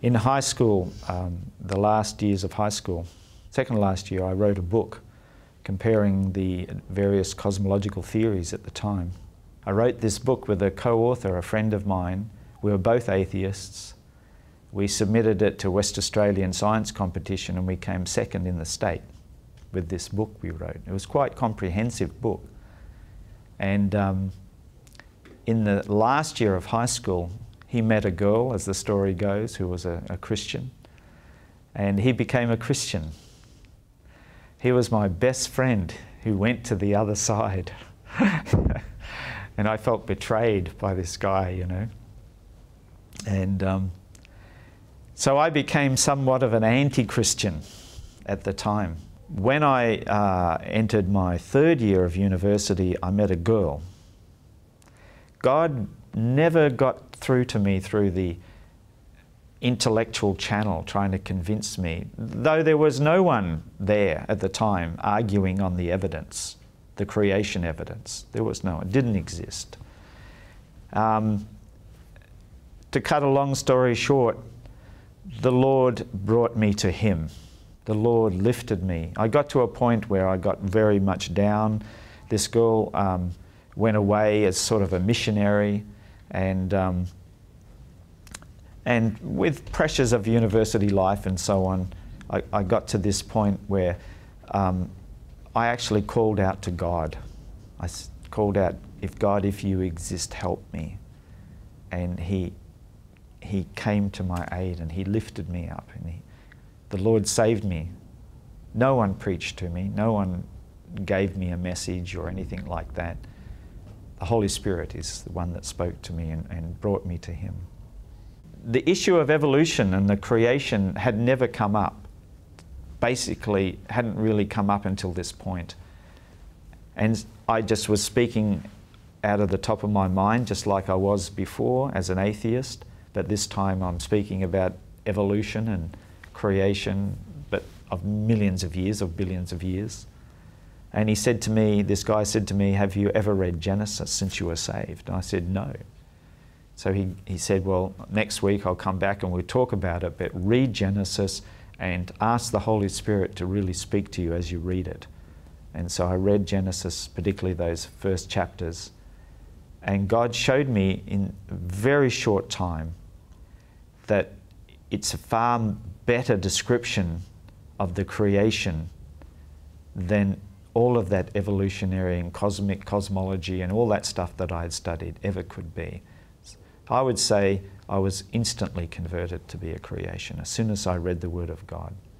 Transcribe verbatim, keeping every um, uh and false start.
In high school, um, the last years of high school, second last year, I wrote a book comparing the various cosmological theories at the time. I wrote this book with a co-author, a friend of mine. We were both atheists. We submitted it to West Australian Science Competition and we came second in the state with this book we wrote. It was quite a comprehensive book. And um, in the last year of high school, he met a girl, as the story goes, who was a, a Christian, and he became a Christian. He was my best friend who went to the other side. And I felt betrayed by this guy, you know. And um, so I became somewhat of an anti-Christian at the time. When I uh, entered my third year of university, I met a girl. God never got through to me through the intellectual channel trying to convince me, though there was no one there at the time arguing on the evidence, the creation evidence. There was no one, it didn't exist. Um, to cut a long story short, the Lord brought me to Him. The Lord lifted me. I got to a point where I got very much down. This girl um, went away as sort of a missionary, and um, and with pressures of university life and so on, I, I got to this point where um, I actually called out to God. I called out, "If God, if you exist, help me." And He He came to my aid and He lifted me up, and he, the Lord saved me. No one preached to me, no one gave me a message or anything like that. The Holy Spirit is the one that spoke to me and, and brought me to Him. The issue of evolution and the creation had never come up. Basically, hadn't really come up until this point. And I just was speaking out of the top of my mind, just like I was before as an atheist, but this time I'm speaking about evolution and creation, but of millions of years, of billions of years. And he said to me, this guy said to me, "Have you ever read Genesis since you were saved?" And I said, "No." So he, he said, "Well, next week I'll come back and we'll talk about it, but read Genesis and ask the Holy Spirit to really speak to you as you read it." And so I read Genesis, particularly those first chapters, and God showed me in a very short time that it's a far better description of the creation than all of that evolutionary and cosmic cosmology and all that stuff that I had studied ever could be. I would say I was instantly converted to be a creation as soon as I read the Word of God.